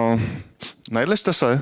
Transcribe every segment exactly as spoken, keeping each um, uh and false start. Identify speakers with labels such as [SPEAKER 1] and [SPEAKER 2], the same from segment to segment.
[SPEAKER 1] Uh, najedli jste se?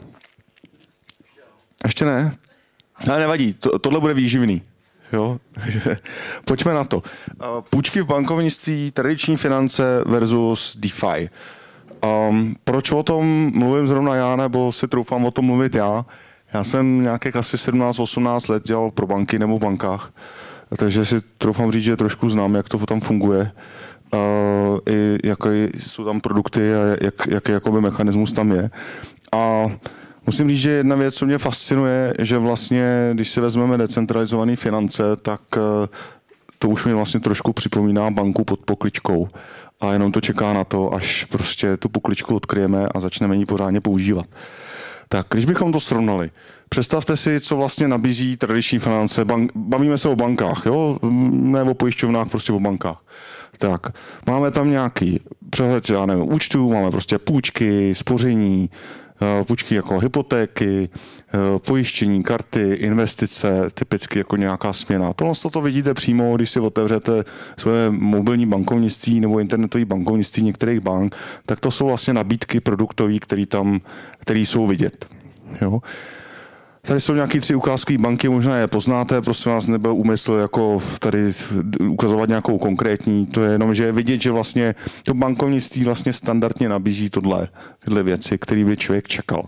[SPEAKER 1] Ještě ne? Ale nevadí, to, tohle bude výživný. Jo? Pojďme na to. Uh, půjčky v bankovnictví, tradiční finance versus DeFi. Um, proč o tom mluvím zrovna já, nebo si troufám o tom mluvit já? Já jsem nějakých asi sedmnáct osmnáct let dělal pro banky nebo v bankách, takže si troufám říct, že trošku znám, jak to tam funguje, uh, i jaké jsou tam produkty a jak, jaký jakoby mechanismus tam je. A musím říct, že jedna věc, co mě fascinuje, že vlastně, když si vezmeme decentralizované finance, tak uh, to už mi vlastně trošku připomíná banku pod pokličkou. A jenom to čeká na to, až prostě tu pokličku odkryjeme a začneme ji pořádně používat. Tak, když bychom to srovnali, představte si, co vlastně nabízí tradiční finance. Bank, bavíme se o bankách, jo? Ne o pojišťovnách, prostě o bankách. Tak, máme tam nějaký přehled, já nevím, účtů, máme prostě půjčky, spoření, půjčky jako hypotéky, pojištění, karty, investice, typicky jako nějaká směna. Tohle to vidíte přímo, když si otevřete své mobilní bankovnictví nebo internetové bankovnictví některých bank, tak to jsou vlastně nabídky produktové, které tam, které jsou vidět. Jo? Tady jsou nějaké tři ukázkové banky, možná je poznáte, prosím vás, nebyl úmysl jako tady ukazovat nějakou konkrétní, to je jenom, že je vidět, že vlastně to bankovnictví vlastně standardně nabízí tohle, tyhle věci, které by člověk čekal.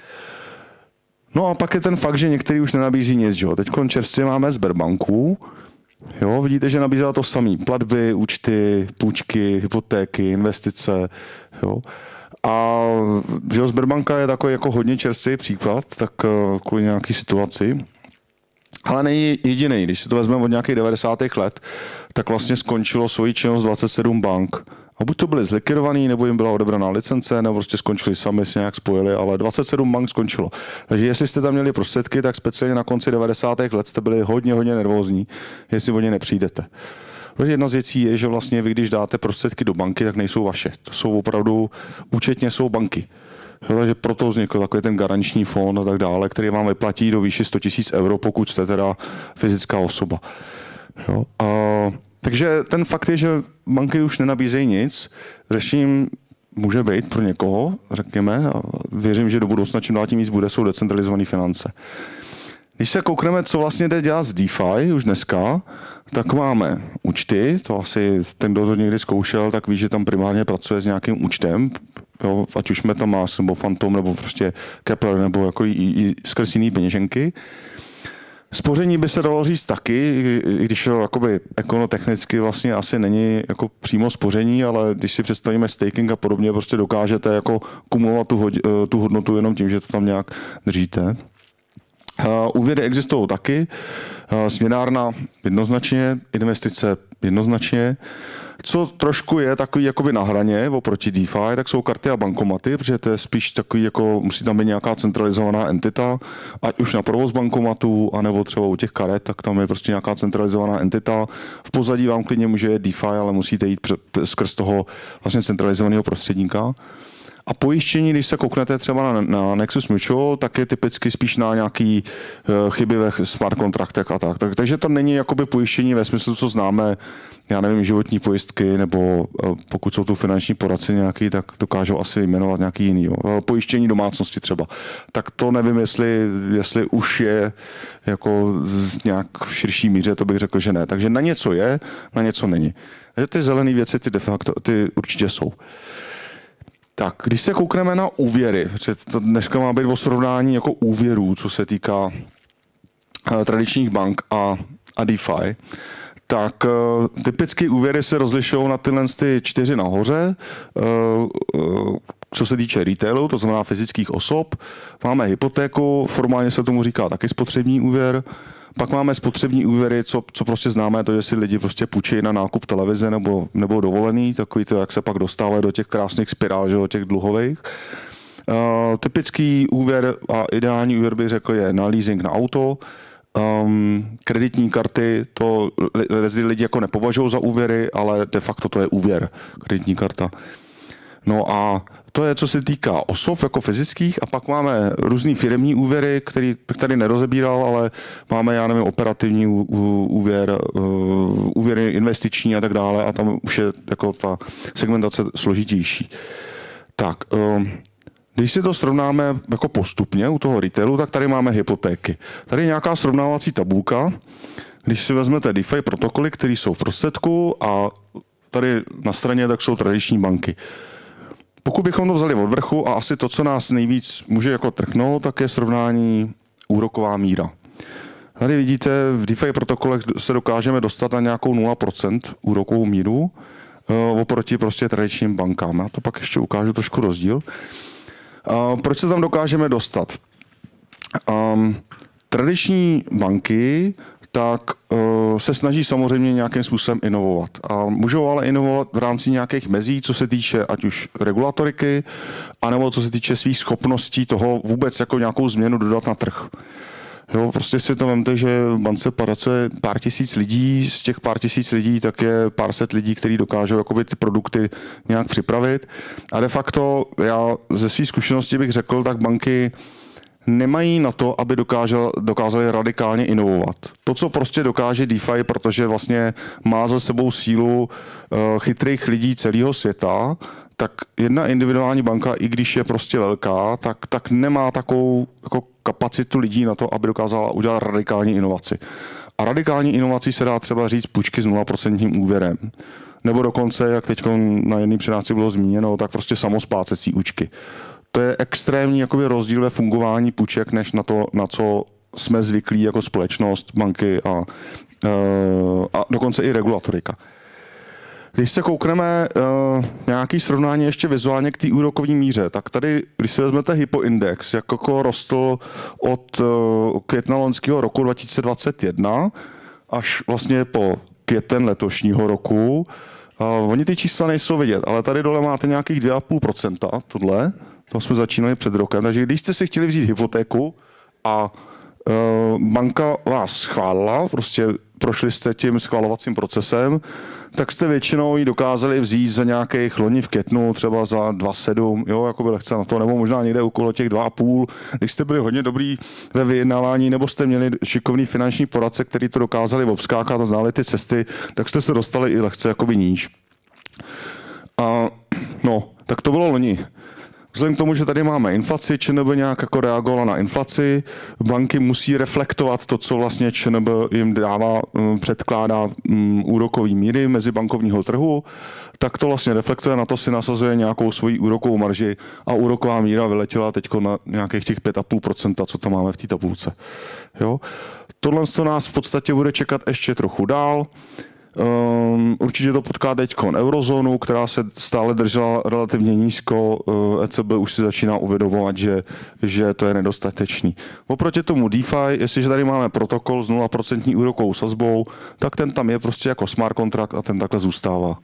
[SPEAKER 1] No a pak je ten fakt, že některý už nenabízí nic, že jo. Teď čerstvě máme Sberbanku, jo, vidíte, že nabízela to samý, platby, účty, půjčky, hypotéky, investice, jo. A že jo, Sberbanka je takový jako hodně čerstvý příklad, tak kvůli nějaký situaci. Ale není jediný. Když si to vezmeme od nějakých devadesátých let, tak vlastně skončilo svoji činnost dvacet sedm bank. A buď to byly zlikvidovaný, nebo jim byla odebraná licence, nebo prostě skončili sami, se nějak spojili, ale dvacet sedm bank skončilo. Takže jestli jste tam měli prostředky, tak speciálně na konci devadesátých let jste byli hodně, hodně nervózní, jestli o ně nepřijdete. Protože jedna z věcí je, že vlastně vy, když dáte prostředky do banky, tak nejsou vaše. To jsou opravdu, účetně jsou banky. Takže proto vznikl takový ten garanční fond a tak dále, který vám vyplatí do výši sto tisíc euro, pokud jste teda fyzická osoba. Jo? A, takže ten fakt je, že banky už nenabízejí nic. Řešením může být pro někoho, řekněme, a věřím, že do budoucna čím dál tím víc bude, jsou decentralizované finance. Když se koukneme, co vlastně jde dělat z DeFi už dneska, tak máme účty, to asi ten, kdo to někdy zkoušel, tak ví, že tam primárně pracuje s nějakým účtem, jo, ať už MetaMask, nebo Phantom, nebo prostě Kepler, nebo jako i, i skrz jiný peněženky. Spoření by se dalo říct taky, i když to jakoby ekonomotechnicky vlastně asi není jako přímo spoření, ale když si představíme staking a podobně, prostě dokážete jako kumulovat tu, tu hodnotu jenom tím, že to tam nějak držíte. Uh, úvěry existují taky, uh, směnárna jednoznačně, investice jednoznačně. Co trošku je takový jakoby na hraně oproti DeFi, tak jsou karty a bankomaty, protože to je spíš takový, jako musí tam být nějaká centralizovaná entita, ať už na provoz bankomatu, anebo třeba u těch karet, tak tam je prostě nějaká centralizovaná entita. V pozadí vám klidně může jít DeFi, ale musíte jít skrz toho vlastně centralizovaného prostředníka. A pojištění, když se kouknete třeba na, na Nexus Mutual, tak je typicky spíš na nějaký uh, chyby ve smart kontraktech a tak. tak. Takže to není jakoby pojištění ve smyslu, co známe, já nevím, životní pojistky, nebo uh, pokud jsou tu finanční poradci nějaký, tak dokážou asi jmenovat nějaký jiný. Jo. Pojištění domácnosti třeba. Tak to nevím, jestli, jestli už je jako nějak v širší míře, to bych řekl, že ne. Takže na něco je, na něco není. Takže ty zelené věci, ty de facto, ty určitě jsou. Tak, když se koukneme na úvěry, protože to dneska má být o srovnání jako úvěrů, co se týká uh, tradičních bank a, a DeFi, tak uh, typicky úvěry se rozlišují na tyhle ty čtyři nahoře, uh, uh, co se týče retailu, to znamená fyzických osob. Máme hypotéku, formálně se tomu říká taky spotřební úvěr. Pak máme spotřební úvěry, co, co prostě známe, to, že si lidi prostě půjčí na nákup televize nebo, nebo dovolený, takový to, jak se pak dostávají do těch krásných spirál, že, do těch dluhových. Uh, typický úvěr a ideální úvěr bych řekl je na leasing na auto. Um, kreditní karty, to lidi jako nepovažují za úvěry, ale de facto to je úvěr, kreditní karta. No a to je, co se týká osob jako fyzických, a pak máme různý firemní úvěry, který bych tady nerozebíral, ale máme, já nevím, operativní úvěr, úvěry investiční a tak dále, a tam už je jako ta segmentace složitější. Tak, Když si to srovnáme jako postupně u toho retailu, tak tady máme hypotéky. Tady je nějaká srovnávací tabulka. Když si vezmete DeFi protokoly, které jsou v prostředku a tady na straně, tak jsou tradiční banky. Pokud bychom to vzali od vrchu a asi to, co nás nejvíc může jako trknout, tak je srovnání úroková míra. Tady vidíte, v DeFi protokolech se dokážeme dostat na nějakou nula procent úrokovou míru oproti prostě tradičním bankám. Já to pak ještě ukážu trošku rozdíl. Proč se tam dokážeme dostat? Um, tradiční banky tak uh, se snaží samozřejmě nějakým způsobem inovovat. A můžou ale inovovat v rámci nějakých mezí, co se týče ať už regulatoriky, anebo co se týče svých schopností toho vůbec jako nějakou změnu dodat na trh. Jo, prostě si to vemte, že v bance pracuje pár tisíc lidí, z těch pár tisíc lidí tak je pár set lidí, kteří dokážou jakoby ty produkty nějak připravit. A de facto já ze své zkušenosti bych řekl, tak banky nemají na to, aby dokázal, dokázali radikálně inovovat. To, co prostě dokáže DeFi, protože vlastně má za sebou sílu uh, chytrých lidí celého světa, tak jedna individuální banka, i když je prostě velká, tak, tak nemá takovou jako kapacitu lidí na to, aby dokázala udělat radikální inovaci. A radikální inovací se dá třeba říct půjčky s nula procent úvěrem. Nebo dokonce, jak teď na jedné přednášce bylo zmíněno, tak prostě samosplácecí účky. To je extrémní jakoby rozdíl ve fungování půjček, než na to, na co jsme zvyklí jako společnost, banky a, a dokonce i regulatorika. Když se koukneme uh, nějaký srovnání ještě vizuálně k té úrokové míře, tak tady, když si vezmete hypoindex, jak jako rostl od uh, května loňského roku dva tisíce dvacet jedna až vlastně po květen letošního roku, uh, oni ty čísla nejsou vidět, ale tady dole máte nějakých dvě celá pět procenta, tohle, to jsme začínali před rokem, takže když jste si chtěli vzít hypotéku a uh, banka vás schválila, prostě prošli jste tím schvalovacím procesem, tak jste většinou ji dokázali vzít za nějakých loni v květnu, třeba za dva celá sedm, jo, jako by lehce na to, nebo možná někde okolo těch dva celá pět. Když jste byli hodně dobrý ve vyjednávání, nebo jste měli šikovný finanční poradce, který to dokázali obskákat a znali ty cesty, tak jste se dostali i lehce jakoby níž. A no, tak to bylo loni. Vzhledem k tomu, že tady máme inflaci, ČNB nějak jako reagovala na inflaci, banky musí reflektovat to, co vlastně ČNB jim dává, předkládá úrokové míry mezibankovního trhu, tak to vlastně reflektuje, na to si nasazuje nějakou svoji úrokovou marži a úroková míra vyletěla teď na nějakých těch pět celá pět procenta, co tam máme v té tabulce. Jo? Tohle nás v podstatě bude čekat ještě trochu dál. Um, určitě to potká teďkon eurozónu, která se stále držela relativně nízko. Uh, E C B už si začíná uvědomovat, že, že to je nedostatečný. Oproti tomu DeFi, jestliže tady máme protokol s nula procent úrokovou sazbou, tak ten tam je prostě jako smart kontrakt a ten takhle zůstává.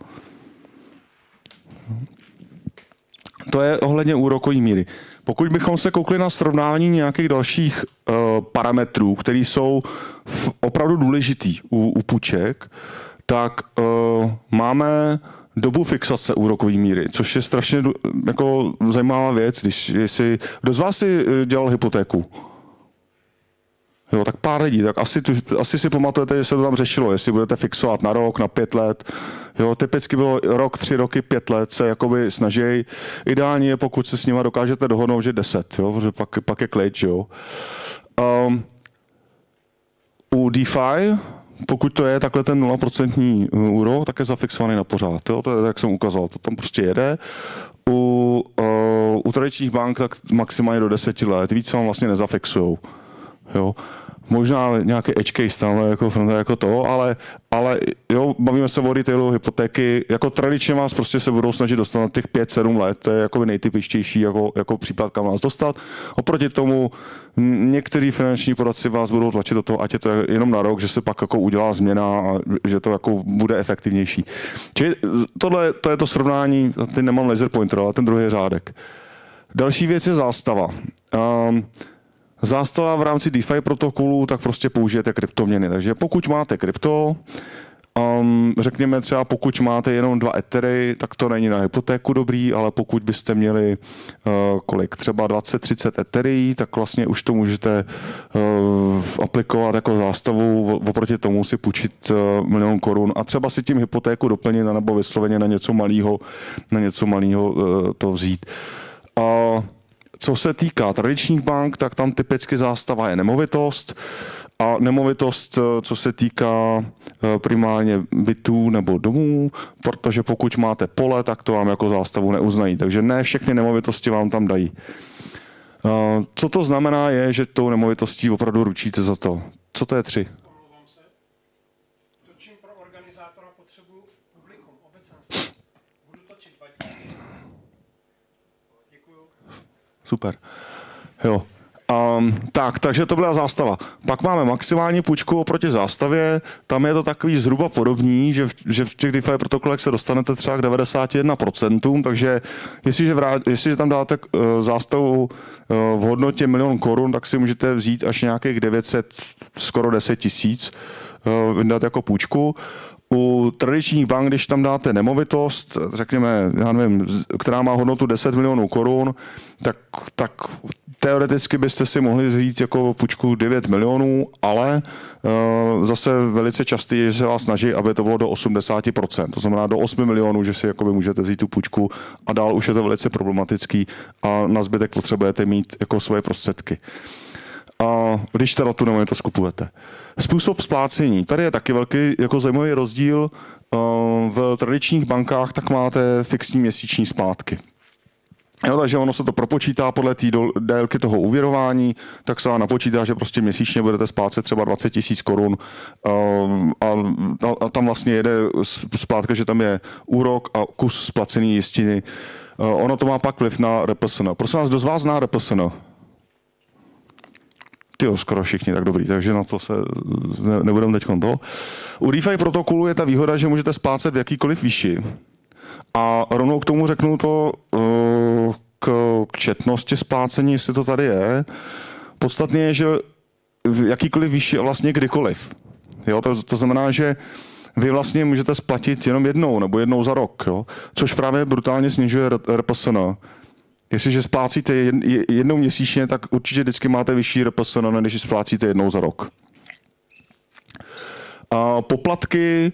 [SPEAKER 1] To je ohledně úrokové míry. Pokud bychom se koukli na srovnání nějakých dalších uh, parametrů, které jsou v, opravdu důležitý u, u půjček, tak uh, máme dobu fixace úrokové míry, což je strašně jako zajímavá věc, když jestli, kdo z vás si dělal hypotéku? Jo, tak pár lidí, tak asi, tu, asi si pamatujete, že se to tam řešilo, jestli budete fixovat na rok, na pět let. Jo, typicky bylo rok, tři roky, pět let se jakoby snaží. Ideální je, pokud se s nima dokážete dohodnout, že deset, jo, protože pak, pak je klíč, jo. Um, u DeFi, pokud to je takhle ten nula procent úrok, tak je zafixovaný na pořád. Jo? To je, jak jsem ukázal, to tam prostě jede. U, uh, u tradičních bank tak maximálně do deseti let, víc vám vlastně nezafixujou. Jo? Možná nějaké edge case tam jako, jako to, ale, ale jo, bavíme se o retailu, hypotéky, jako tradičně vás prostě se budou snažit dostat na těch pět sedm let, to je jako nejtypičtější jako, jako případ, kam nás dostat. Oproti tomu některý finanční poradci vás budou tlačit do toho, ať je to jenom na rok, že se pak jako udělá změna a že to jako bude efektivnější. Čili tohle, to je to srovnání, teď nemám laser pointer, ale ten druhý řádek. Další věc je zástava. Um, Zástava v rámci DeFi protokolu, tak prostě použijete kryptoměny. Takže pokud máte krypto, um, řekněme třeba pokud máte jenom dva ethery, tak to není na hypotéku dobrý, ale pokud byste měli uh, kolik, třeba dvacet třicet ethery, tak vlastně už to můžete uh, aplikovat jako zástavu, oproti tomu si půjčit uh, milion korun a třeba si tím hypotéku doplnit nebo vysloveně na něco malého, na něco malého uh, to vzít. Uh, Co se týká tradičních bank, tak tam typicky zástava je nemovitost a nemovitost, co se týká primárně bytů nebo domů, protože pokud máte pole, tak to vám jako zástavu neuznají. Takže ne všechny nemovitosti vám tam dají. Co to znamená je, že tou nemovitostí opravdu ručíte za to. Co to je tři?
[SPEAKER 2] Omlouvám se. Točím pro organizátora, potřebuji publikum, obecenstvo. Budu točit, vadí. Děkuju.
[SPEAKER 1] Super. Jo. Um, tak, takže to byla zástava. Pak máme maximální půjčku oproti zástavě, tam je to takový zhruba podobný, že v, že v těch DeFi protokolech se dostanete třeba k devadesát jedna procent, takže jestliže, vrát, jestliže tam dáte uh, zástavu uh, v hodnotě milion korun, tak si můžete vzít až nějakých devět set, skoro deset tisíc, uh, vydat jako půjčku. U tradičních bank, když tam dáte nemovitost, řekněme, já nevím, která má hodnotu deset milionů korun, tak, tak teoreticky byste si mohli vzít jako půjčku devět milionů, ale uh, zase velice častý je, že se vás snaží, aby to bylo do osmdesát procent. To znamená do osmi milionů, že si jakoby můžete vzít tu půjčku a dál už je to velice problematický a na zbytek potřebujete mít jako svoje prostředky. A když teda tu nemovitost kupujete. Způsob splácení. Tady je taky velký jako zajímavý rozdíl. V tradičních bankách tak máte fixní měsíční splátky. Jo, takže ono se to propočítá podle té délky toho úvěrování, tak se vám napočítá, že prostě měsíčně budete splácet třeba dvacet tisíc korun a, a, a tam vlastně jede splátka, že tam je úrok a kus splacený jistiny. Ono to má pak vliv na R P S N. Prosím vás, kdo z vás zná R P S N? Tyjo, skoro všichni, tak dobrý, takže na to se ne, nebudeme teď to. U DeFi protokolu je ta výhoda, že můžete splácet v jakýkoliv výši. A rovnou k tomu řeknu to uh, k, k četnosti splácení, jestli to tady je. Podstatně je, že v jakýkoliv výši a vlastně kdykoliv. Jo, to, to znamená, že vy vlastně můžete splatit jenom jednou nebo jednou za rok, jo? Což právě brutálně snižuje R P S N. Jestliže splácíte jednou měsíčně, tak určitě vždycky máte vyšší R P S N, než splácíte jednou za rok. A poplatky,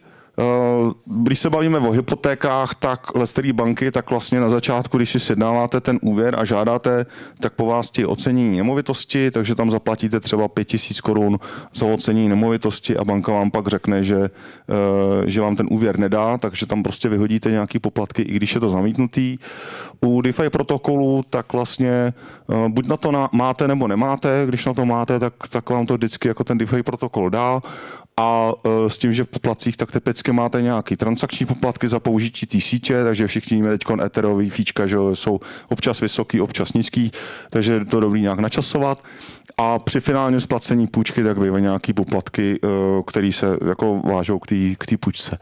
[SPEAKER 1] když se bavíme o hypotékách, tak lesterý banky, tak vlastně na začátku, když si sjednáváte ten úvěr a žádáte, tak po vás ti ocenění nemovitosti, takže tam zaplatíte třeba pět tisíc korun za ocenění nemovitosti a banka vám pak řekne, že, že vám ten úvěr nedá, takže tam prostě vyhodíte nějaký poplatky, i když je to zamítnutý. U DeFi protokolu tak vlastně buď na to máte nebo nemáte, když na to máte, tak, tak vám to vždycky jako ten DeFi protokol dá. A s tím, že v poplatcích tak typicky máte nějaký transakční poplatky za použití té sítě, takže všichni víme teď etherový fíčka, že jsou občas vysoký, občas nízký, takže je to dobrý nějak načasovat. A při finálním splacení půjčky tak bývají nějaký poplatky, které se jako vážou k té půjčce.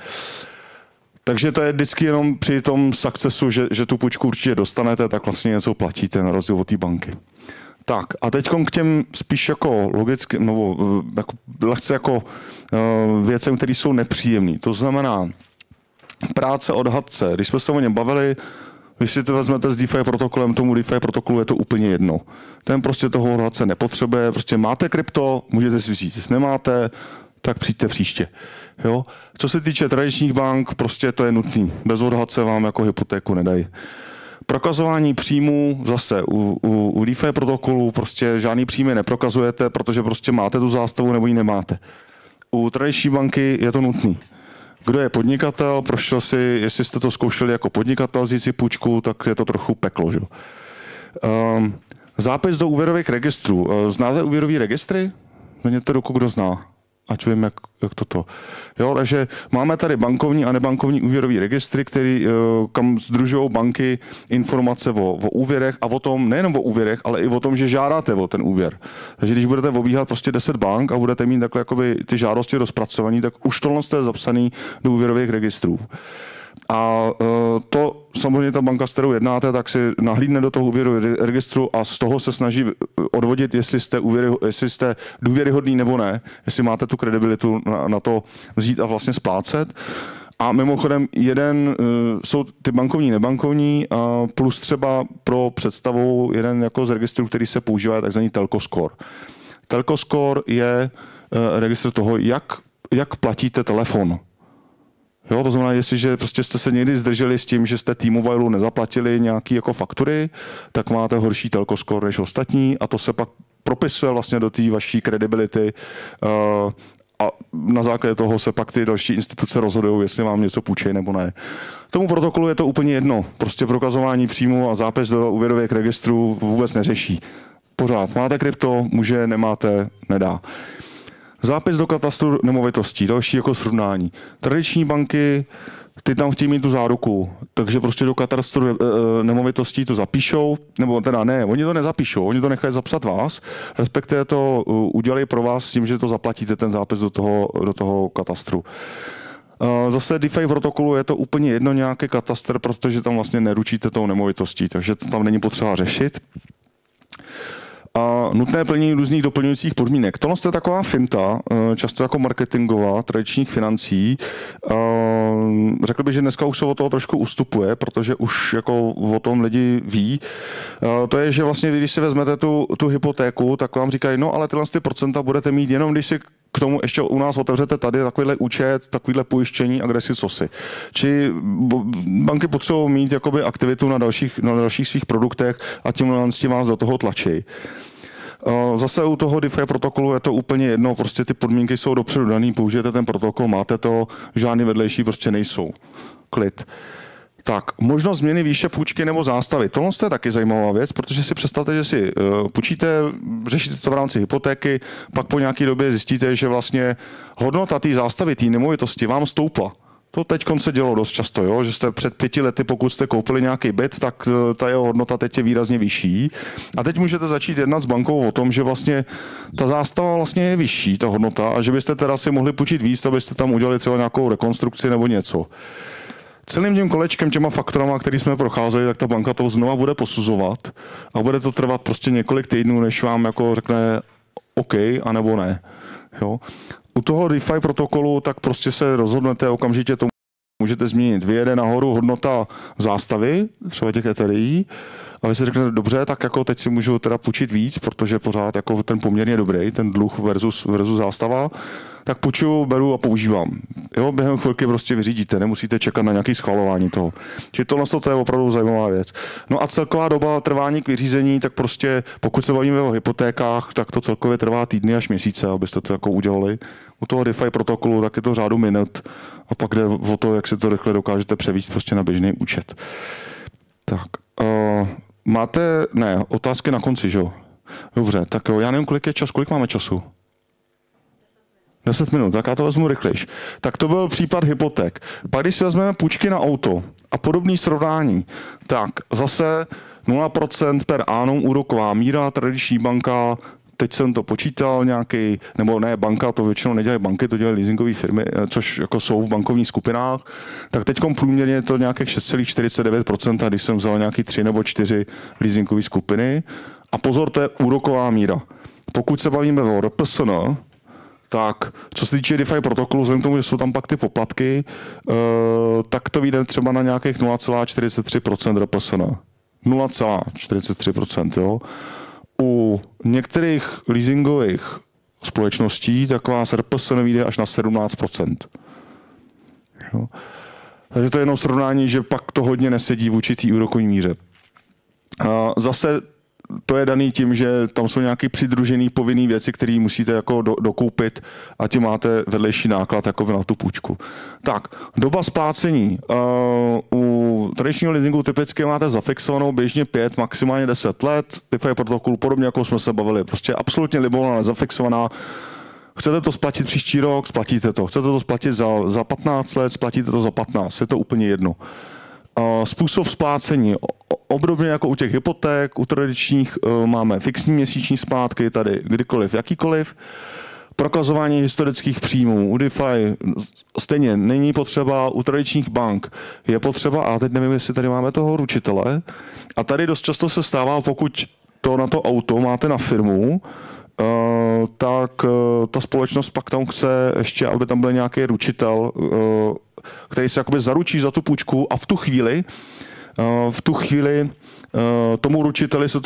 [SPEAKER 1] Takže to je vždycky jenom při tom successu, že, že tu půjčku určitě dostanete, tak vlastně něco platíte na rozdíl od té banky. Tak a teď k těm spíš jako logicky, nebo jako, lehce jako uh, věcem, které jsou nepříjemné. To znamená práce odhadce. Když jsme se o něm bavili, když si to vezmete s DeFi protokolem, tomu DeFi protokolu je to úplně jedno. Ten prostě toho odhadce nepotřebuje. Prostě máte krypto, můžete si vzít. Nemáte, tak přijďte příště. Jo? Co se týče tradičních bank, prostě to je nutný. Bez odhadce vám jako hypotéku nedají. Prokazování příjmů zase u, u, u DeFi protokolu prostě žádný příjmy neprokazujete, protože prostě máte tu zástavu nebo ji nemáte. U tradiční banky je to nutný. Kdo je podnikatel, prošel si, jestli jste to zkoušeli jako podnikatel vzít si půjčku, tak je to trochu peklo. Že? Um, zápis do úvěrových registrů. Znáte úvěrový registry? Zvedněte ruku, kdo zná. Ať vím, jak, jak toto. Jo, takže máme tady bankovní a nebankovní úvěrový registry, který, kam sdružují banky informace o, o úvěrech a o tom, nejenom o úvěrech, ale i o tom, že žádáte o ten úvěr. Takže když budete obíhat prostě deset bank a budete mít takhle jakoby ty žádosti rozpracované, tak už tohle je zapsaný do úvěrových registrů. A to samozřejmě ta banka, s kterou jednáte, tak si nahlídne do toho úvěrového registru a z toho se snaží odvodit, jestli jste, úvěry, jestli jste důvěryhodný nebo ne, jestli máte tu kredibilitu na, na to vzít a vlastně splácet. A mimochodem jeden jsou ty bankovní, nebankovní a plus třeba pro představu jeden jako z registrů, který se používá, je takzvaný Telco Score. Telco Score je registr toho, jak, jak platíte telefon. Jo, to znamená, jestliže prostě jste se někdy zdrželi s tím, že jste T-Mobile nezaplatili nějaký jako faktury, tak máte horší telco score než ostatní a to se pak propisuje vlastně do té vaší credibility uh, a na základě toho se pak ty další instituce rozhodují, jestli vám něco půjčí nebo ne. Tomu protokolu je to úplně jedno. Prostě prokazování příjmu a zápis do úvěrových registrů vůbec neřeší. Pořád máte krypto, může, nemáte, nedá. Zápis do katastru nemovitostí, další jako srovnání. Tradiční banky, ty tam chtějí mít tu záruku, takže prostě do katastru nemovitostí to zapíšou, nebo teda ne, oni to nezapíšou, oni to nechají zapsat vás, respektive to udělají pro vás s tím, že to zaplatíte ten zápis do toho, do toho katastru. Zase DeFi protokolu je to úplně jedno nějaký katastr, protože tam vlastně neručíte tou nemovitostí, takže to tam není potřeba řešit. A nutné plnění různých doplňujících podmínek. Tohle je taková finta, často jako marketingová, tradičních financí. Řekl bych, že dneska už se od toho trošku ustupuje, protože už jako o tom lidi ví. To je, že vlastně, když si vezmete tu, tu hypotéku, tak vám říkají, no ale tyhle ty procenta budete mít jenom, když si k tomu ještě u nás otevřete tady takovýhle účet, takovýhle pojištění a kde si co si. Či banky potřebují mít jakoby aktivitu na dalších, na dalších svých produktech a tím vás do toho tlačí. Zase u toho DeFi protokolu je to úplně jedno, prostě ty podmínky jsou dopředu daný, použijete ten protokol, máte to, žádný vedlejší prostě nejsou. Klid. Tak, možnost změny výše půjčky nebo zástavy. Tohle je taky zajímavá věc, protože si představte, že si uh, půjčíte, řešíte to v rámci hypotéky, pak po nějaké době zjistíte, že vlastně hodnota té zástavy, té nemovitosti vám stoupla. To teď se dělo dost často, jo? Že jste před pěti lety, pokud jste koupili nějaký byt, tak ta jeho hodnota teď je výrazně vyšší. A teď můžete začít jednat s bankou o tom, že vlastně ta zástava vlastně je vyšší, ta hodnota, a že byste teda si mohli půjčit víc, abyste tam udělali třeba nějakou rekonstrukci nebo něco. Celým tím kolečkem, těma faktorama, který jsme procházeli, tak ta banka to znova bude posuzovat a bude to trvat prostě několik týdnů, než vám jako řekne OK, anebo ne. Jo? U toho DeFi protokolu tak prostě se rozhodnete okamžitě, to můžete změnit. Vyjede nahoru hodnota zástavy, třeba těch Ethereí, a vy si řeknete, dobře, tak jako teď si můžu teda půjčit víc, protože pořád jako ten poměr je dobrý, ten dluh versus, versus zástava, tak půjčuju, beru a používám. Jo, během chvilky prostě vyřídíte, nemusíte čekat na nějaké schvalování toho. Čili tohle to je opravdu zajímavá věc. No a celková doba trvání k vyřízení, tak prostě pokud se bavíme o hypotékách, tak to celkově trvá týdny až měsíce, abyste to jako udělali. U toho DeFi protokolu tak je to řádu minut a pak jde o to, jak se to rychle dokážete převíst prostě na běžný účet. Tak, uh, máte, ne, otázky na konci, že jo? Dobře, tak jo, já nevím, kolik je čas, kolik máme času? deset minut, tak já to vezmu rychlejš. Tak to byl případ hypoték. Pak když si vezmeme půjčky na auto a podobné srovnání, tak zase nula procent per annum úroková míra, tradiční banka, teď jsem to počítal nějaký, nebo ne, banka, to většinou nedělají banky, to dělají leasingové firmy, což jako jsou v bankovních skupinách, tak teď průměrně je to nějakých šest celá čtyřicet devět procent, když jsem vzal nějaký tři nebo čtyři leasingové skupiny. A pozor, to je úroková míra. Pokud se bavíme o R P S N, tak co se týče DeFi protokolu, vzhledem k tomu, že jsou tam pak ty poplatky, uh, tak to vyjde třeba na nějakých nula celá čtyřicet tři procent R P S N. nula celá čtyřicet tři procent, jo. U některých leasingových společností tak vás R P S N vyjde až na sedmnáct procent. Jo. Takže to je jenom srovnání, že pak to hodně nesedí v určitý úrokový míře. Uh, zase to je daný tím, že tam jsou nějaké přidružené povinné věci, které musíte jako do, dokoupit a tím máte vedlejší náklad jako na tu půjčku. Tak, doba splácení. Uh, u tradičního leasingu typicky máte zafixovanou běžně pět, maximálně deset let. DeFi protokol, podobně jako jsme se bavili, prostě absolutně libovolná, nezafixovaná. Chcete to splatit příští rok, splatíte to. Chcete to splatit za, za patnáct let, splatíte to za patnáct. Je to úplně jedno. Způsob splácení. Obdobně jako u těch hypoték, u tradičních máme fixní měsíční splátky, tady kdykoliv, jakýkoliv. Prokazování historických příjmů. U DeFi stejně není potřeba, u tradičních bank je potřeba, a teď nevím, jestli tady máme toho ručitele. A tady dost často se stává, pokud to na to auto máte na firmu, tak ta společnost pak tam chce ještě, aby tam byl nějaký ručitel, který se jakoby zaručí za tu půjčku, a v tu chvíli, v tu chvíli tomu ručiteli se to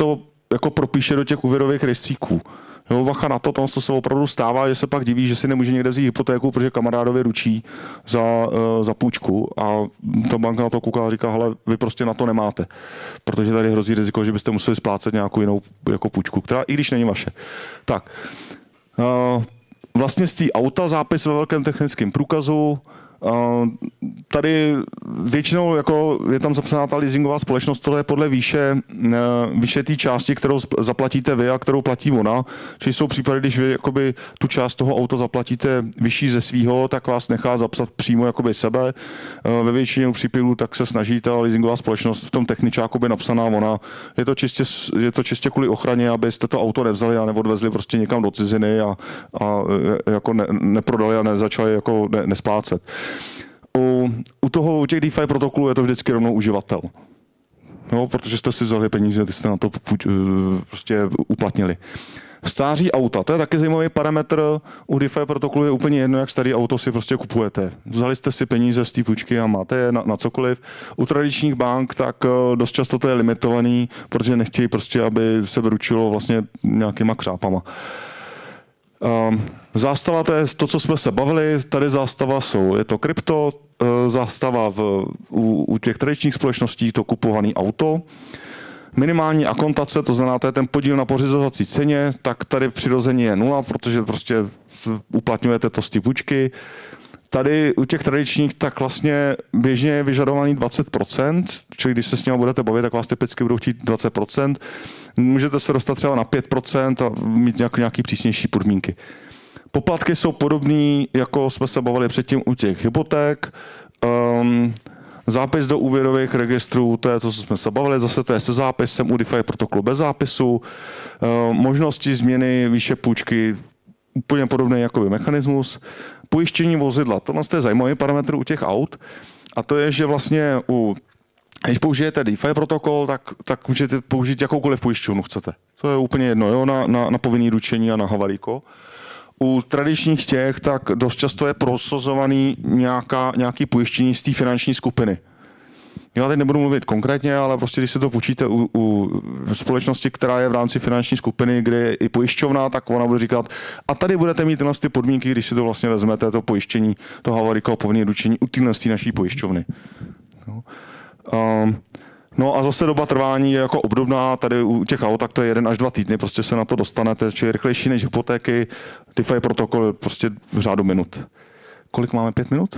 [SPEAKER 1] jako propíše do těch úvěrových rejstříků. Jo, bacha na to, tam to se opravdu stává, že se pak diví, že si nemůže někde vzít hypotéku, protože kamarádovi ručí za, uh, za půjčku a ta banka na to kouká a říká, hele, vy prostě na to nemáte, protože tady hrozí riziko, že byste museli splácet nějakou jinou jako půjčku, která i když není vaše. Tak, uh, vlastnictví auta, zápis ve velkém technickém průkazu. Tady většinou jako je tam zapsaná ta leasingová společnost, tohle je podle výše, výše té části, kterou zaplatíte vy a kterou platí ona. Čili jsou případy, když vy jakoby tu část toho auta zaplatíte vyšší ze svýho, tak vás nechá zapsat přímo jakoby sebe. Ve většině případů tak se snaží ta leasingová společnost v tom techničáku by napsaná ona. Je to čistě, je to čistě kvůli ochraně, abyste to auto nevzali a neodvezli prostě někam do ciziny a, a jako ne, neprodali a nezačali jako ne, nesplácet. U, u toho, u těch DeFi protokolů je to vždycky rovnou uživatel. No, protože jste si vzali peníze, ty jste na to prostě uplatnili. Stáří auta, to je taky zajímavý parametr. U DeFi protokolu je úplně jedno, jak starý auto si prostě kupujete. Vzali jste si peníze z té půjčky a máte je na, na cokoliv. U tradičních bank tak dost často to je limitovaný, protože nechtějí prostě, aby se vyručilo vlastně nějakýma křápama. Um, zástava, to je to, co jsme se bavili, tady zástava jsou, je to krypto, zástava v, u, u těch tradičních společností, to kupované auto. Minimální akontace, to znamená, to je ten podíl na pořizovací ceně, tak tady přirozeně je nula, protože prostě uplatňujete to z té půjčky. Tady u těch tradičních tak vlastně běžně je vyžadovaný dvacet procent, čili když se s nimi budete bavit, tak vás typicky budou chtít dvacet procent. Můžete se dostat třeba na pět procent a mít nějaký, nějaký přísnější podmínky. Poplatky jsou podobné, jako jsme se bavili předtím u těch hypoték. Um, zápis do úvěrových registrů, to je to, co jsme se bavili, zase to je se zápisem, u DeFi protokolu bez zápisu. Um, možnosti změny výše půjčky, úplně podobný jakoby mechanismus. Pojištění vozidla, tohle je zajímavý parametr u těch aut a to je, že vlastně u když použijete DeFi protokol, tak, tak můžete použít jakoukoliv pojišťovnu chcete. To je úplně jedno, jo, na, na, na povinný ručení a na havaríko. U tradičních těch, tak dost často je prosazovaný nějaká, nějaký pojištění z té finanční skupiny. Já teď nebudu mluvit konkrétně, ale prostě když si to půjčíte u, u společnosti, která je v rámci finanční skupiny, kde je i pojišťovna, tak ona bude říkat, a tady budete mít tyhle ty podmínky, když si to vlastně vezmete, to pojištění, to havaríko a povinné ručení u téhle naší pojišťovny. No. Um, no a zase doba trvání je jako obdobná, tady u těch aut, tak to je jeden až dva týdny, prostě se na to dostanete, čili rychlejší než hypotéky, DeFi protokol je prostě v řádu minut. Kolik máme, pět minut?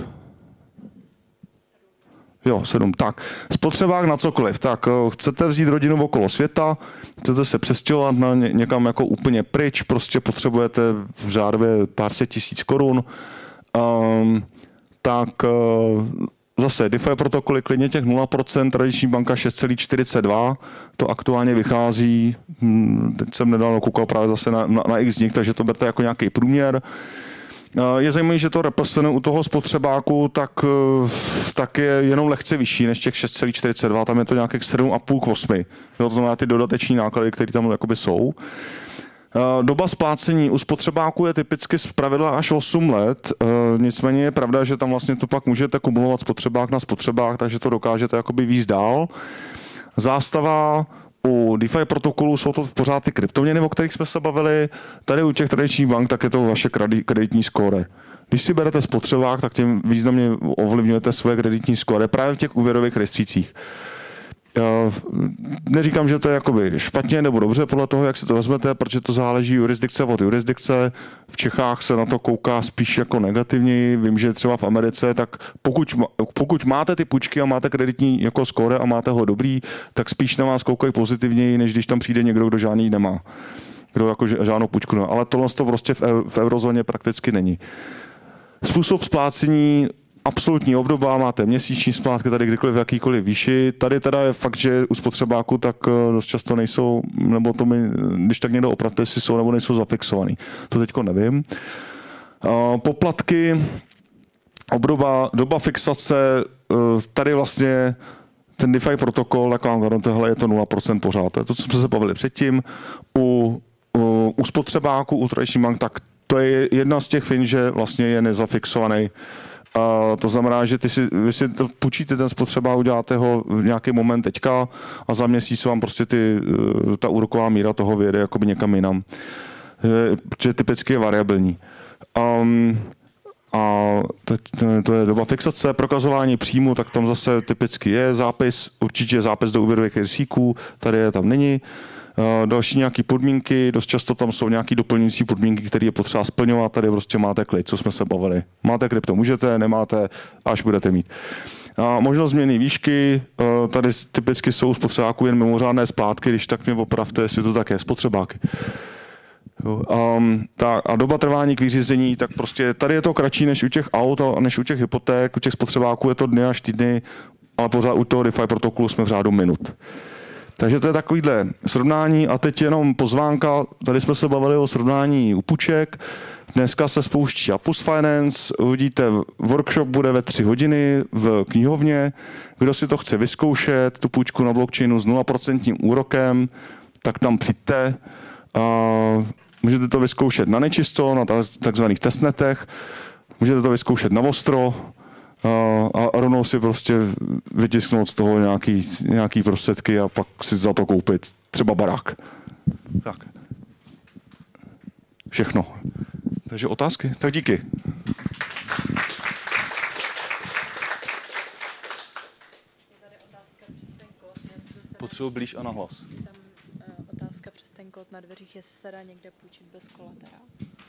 [SPEAKER 1] Jo, sedm, tak. Spotřebák na cokoliv, tak chcete vzít rodinu okolo světa, chcete se přestěhovat na ně, někam jako úplně pryč, prostě potřebujete v řádově pár set tisíc korun, um, tak uh, zase DeFi protokoly klidně těch nula procent, tradiční banka šest celá čtyřicet dva, to aktuálně vychází, teď jsem nedávno koukal právě zase na, na, na x z nich, takže to berte jako nějaký průměr. Je zajímavé, že to represent u toho spotřebáku tak, tak je jenom lehce vyšší než těch šest celá čtyřicet dva, tam je to nějakých sedm celá pět k osmi, to znamená ty dodateční náklady, které tam jakoby jsou. Doba splácení u spotřebáku je typicky zpravidla až osm let, nicméně je pravda, že tam vlastně to pak můžete kumulovat spotřebák na spotřebák, takže to dokážete jakoby víc dál. Zástava u DeFi protokolu jsou to pořád ty kryptoměny, o kterých jsme se bavili. Tady u těch tradičních bank tak je to vaše kreditní skóre. Když si berete spotřebák, tak tím významně ovlivňujete své kreditní skóre právě v těch úvěrových rejstřících. Já neříkám, že to je jakoby špatně nebo dobře podle toho, jak si to vezmete, protože to záleží jurisdikce od jurisdikce. V Čechách se na to kouká spíš jako negativně. Vím, že třeba v Americe, tak pokud, pokud máte ty půjčky a máte kreditní jako skóre a máte ho dobrý, tak spíš na vás koukají pozitivněji, než když tam přijde někdo, kdo žádný nemá. Kdo jako žádnou půjčku nemá. Ale tohle to prostě v, v eurozóně prakticky není. Způsob splácení absolutní obdoba, máte měsíční splátky tady kdykoliv v jakýkoliv výši. Tady teda je fakt, že u spotřebáku tak dost často nejsou, nebo to mi, když tak někdo opravte, jestli jsou nebo nejsou zafixovaný. To teďko nevím. Poplatky, obdoba, doba fixace, tady vlastně ten DeFi protokol, jak vám garantuje, hele, je to nula procent pořád. To je to, co jsme se bavili předtím. U, u, u spotřebáku, u tradiční bank, tak to je jedna z těch fin, že vlastně je nezafixovaný Uh, to znamená, že ty si, vy si to půjčíte ten spotřeba, uděláte ho v nějaký moment teďka a za měsíc vám prostě ty, ta úroková míra toho vyjede jakoby někam jinam. Protože typicky je variabilní. Um, a to, to, to je doba fixace, prokazování příjmu, tak tam zase typicky je zápis, určitě zápis do úvěrových rejstříků, tady je, tam není. Uh, další nějaké podmínky, dost často tam jsou nějaké doplňující podmínky, které je potřeba splňovat, tady prostě máte klid, co jsme se bavili. Máte krypto, můžete, nemáte, až budete mít. Uh, možnost změny výšky, uh, tady typicky jsou spotřebáků jen mimořádné splátky, když tak mě opravte, jestli to tak je, spotřebáky. Um, ta, a doba trvání k vyřízení, tak prostě tady je to kratší než u těch aut, než u těch hypoték, u těch spotřebáků je to dny až týdny, ale pořád u toho DeFi protokolu jsme v řádu minut. Takže to je takovýhle srovnání a teď jenom pozvánka, tady jsme se bavili o srovnání u půjček, dneska se spouští Apus Finance, uvidíte, workshop bude ve tři hodiny v knihovně, kdo si to chce vyzkoušet, tu půjčku na blockchainu s nula procent úrokem, tak tam přijďte. Uh, můžete to vyzkoušet na nečisto, na takzvaných testnetech, můžete to vyzkoušet na ostro uh, a rovnou si prostě vytisknout z toho nějaký, nějaký prostředky a pak si za to koupit třeba barák. Tak. Všechno. Takže otázky? Tak díky. Potřebuji blíž a nahlas.
[SPEAKER 3] Otázka přes ten kód na dveřích, jestli se dá někde půjčit bez kolaterálu.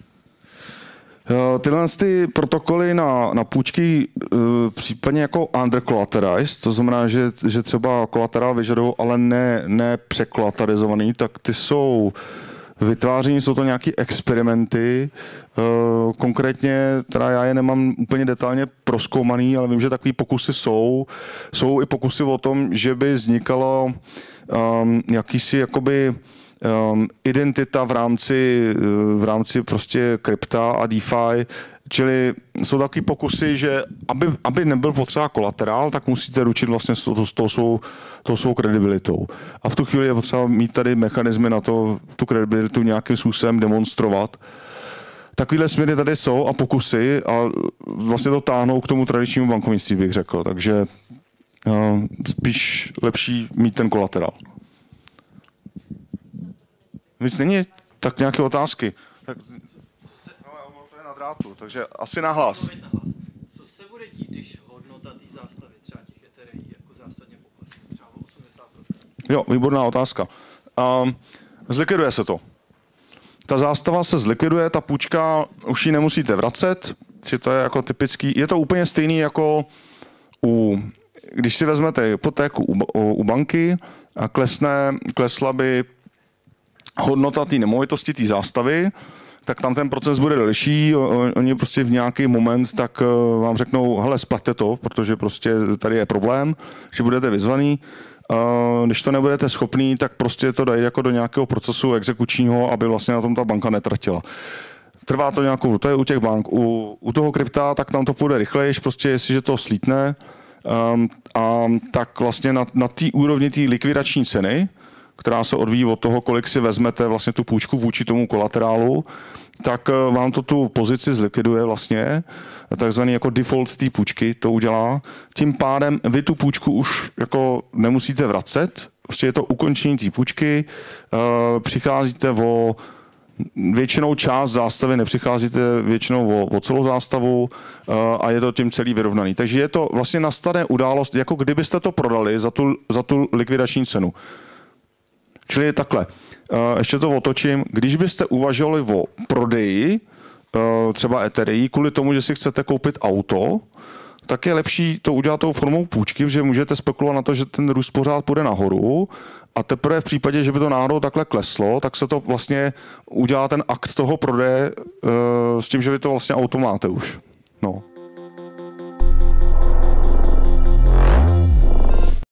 [SPEAKER 1] Tyhle ty protokoly na, na půjčky případně jako undercollateralized, to znamená, že, že třeba kolaterál vyžadují, ale ne, ne překolaterizovaný, tak ty jsou vytváření, jsou to nějaké experimenty, konkrétně, teda já je nemám úplně detailně prozkoumaný, ale vím, že takové pokusy jsou. Jsou i pokusy o tom, že by vznikalo um, jakýsi jakoby um, identita v rámci, v rámci prostě krypta a DeFi, čili jsou takové pokusy, že aby, aby nebyl potřeba kolaterál, tak musíte ručit vlastně s tou, tou, svou, tou svou kredibilitou. A v tu chvíli je potřeba mít tady mechanismy na to, tu kredibilitu nějakým způsobem demonstrovat. Takovýhle směry tady jsou a pokusy a vlastně to táhnou k tomu tradičnímu bankovnictví, bych řekl. Takže uh, spíš lepší mít ten kolaterál. Víc není? Tak nějaké otázky. Tak, to je na drátu, takže asi nahlas.
[SPEAKER 4] Co se bude dít, když hodnota té zástavy, třeba těch ethereí, jako zásadně poklesne, třeba o osmdesát procent?
[SPEAKER 1] Jo, výborná otázka. Um, zlikviduje se to. Ta zástava se zlikviduje, ta půjčka už ji nemusíte vracet, že to je jako typický, je to úplně stejný jako u, když si vezmete hypotéku u, u, u banky a klesne, klesla by hodnota té nemovitosti, té zástavy, tak tam ten proces bude delší, oni prostě v nějaký moment tak vám řeknou, hele, splaťte to, protože prostě tady je problém, že budete vyzvaný. Když to nebudete schopný, tak prostě to dají jako do nějakého procesu exekučního, aby vlastně na tom ta banka netratila. Trvá to nějakou, to je u těch bank. U, u toho krypta, tak tam to půjde rychlejš, prostě jestliže to slítne, um, a tak vlastně na, na té úrovni té likvidační ceny, která se odvíjí od toho, kolik si vezmete vlastně tu půjčku vůči tomu kolaterálu, tak vám to tu pozici zlikviduje vlastně, takzvaný jako default té půjčky to udělá. Tím pádem vy tu půjčku už jako nemusíte vracet, prostě je to ukončení té půjčky, přicházíte o většinou část zástavy, nepřicházíte většinou o, o celou zástavu a je to tím celý vyrovnaný. Takže je to vlastně nastane událost, jako kdybyste to prodali za tu, za tu likvidační cenu. Čili takhle, ještě to otočím, když byste uvažovali o prodeji třeba ethereí kvůli tomu, že si chcete koupit auto, tak je lepší to udělat tou formou půjčky, že můžete spekulovat na to, že ten růst pořád půjde nahoru a teprve v případě, že by to náhodou takhle kleslo, tak se to vlastně udělá ten akt toho prodeje s tím, že vy to vlastně auto máte už.